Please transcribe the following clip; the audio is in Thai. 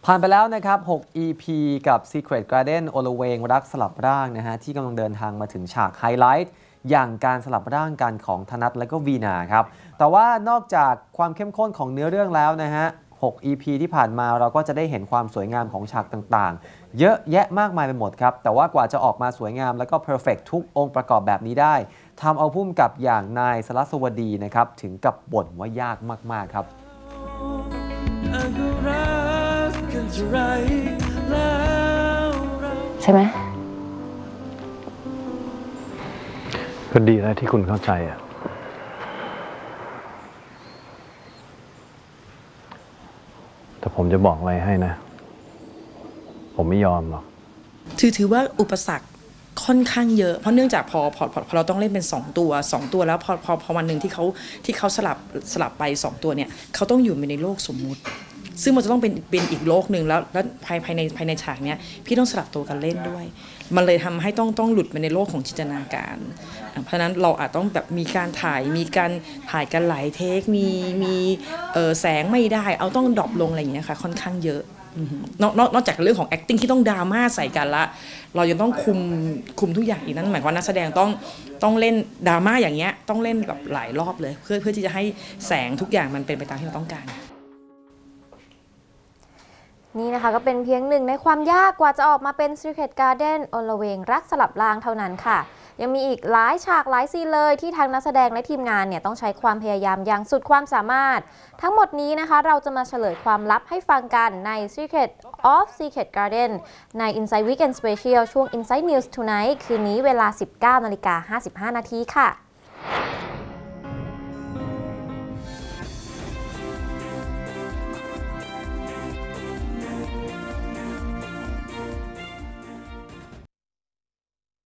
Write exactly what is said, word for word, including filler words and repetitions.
ผ่านไปแล้วนะครับหก อี พี กับ Secret Garden โอละเวงรักสลับร่างนะฮะที่กำลังเดินทางมาถึงฉากไฮไลท์อย่างการสลับร่างกันของธนัทและก็วีนาครับแต่ว่านอกจากความเข้มข้นของเนื้อเรื่องแล้วนะฮะหก อี พี ที่ผ่านมาเราก็จะได้เห็นความสวยงามของฉากต่างๆเยอะแยะมากมายไปหมดครับแต่ว่ากว่าจะออกมาสวยงามและก็เพอร์เฟกทุกองค์ประกอบแบบนี้ได้ทำเอาพุ่มกับอย่างนายสรัสวดีนะครับถึงกับบ่นว่ายากมากๆครับใช่ไหมก็ดีแล้วที่คุณเข้าใจอ่ะแต่ผมจะบอกอะไรให้นะผมไม่ยอมหรอกถือถือว่าอุปสรรคค่อนข้างเยอะเพราะเนื่องจากพอพอพอเราต้องเล่นเป็นสองตัวสองตัวแล้วพอพอพอวันหนึ่งที่เขาที่เขาสลับสลับไปสองตัวเนี่ยเขาต้องอยู่ในโลกสมมุติซึ่งมันจะต้องเป็นเป็นอีกโลกหนึ่งแล้วแล้วภายภายในภายในฉากเนี้ยพี่ต้องสลับตัวกันเล่นด้วยมันเลยทำให้ต้องต้องหลุดมาในโลกของจินตนาการเพราะฉะนั้นเราอาจต้องแบบมีการถ่ายมีการถ่ายกันหลายเทคมีมีเออแสงไม่ได้เอาต้องดรอปลงอะไรอย่างเงี้ยค่ะค่อนข้างเยอะนอกนอกจากเรื่องของ acting ที่ต้องดราม่าใส่กันละเรายังต้องคุมคุมทุกอย่างอีกนั่นหมายความว่านักแสดงต้องต้องเล่นดราม่าอย่างเงี้ยต้องเล่นแบบหลายรอบเลยเพื่อเพื่อที่จะให้แสงทุกอย่างมันเป็นไปตามที่เราต้องการนี่นะคะก็เป็นเพียงหนึ่งในความยากกว่าจะออกมาเป็น Secret Garden โอละเวงรักสลับร่างเท่านั้นค่ะยังมีอีกหลายฉากหลายซีนเลยที่ทางนักแสดงและทีมงานเนี่ยต้องใช้ความพยายามอย่างสุดความสามารถทั้งหมดนี้นะคะเราจะมาเฉลยความลับให้ฟังกันใน Secret of Secret Garden ใน Inside Weekend Special ช่วง Inside News Tonight คืนนี้เวลา สิบเก้านาฬิกาห้าสิบห้านาทีค่ะ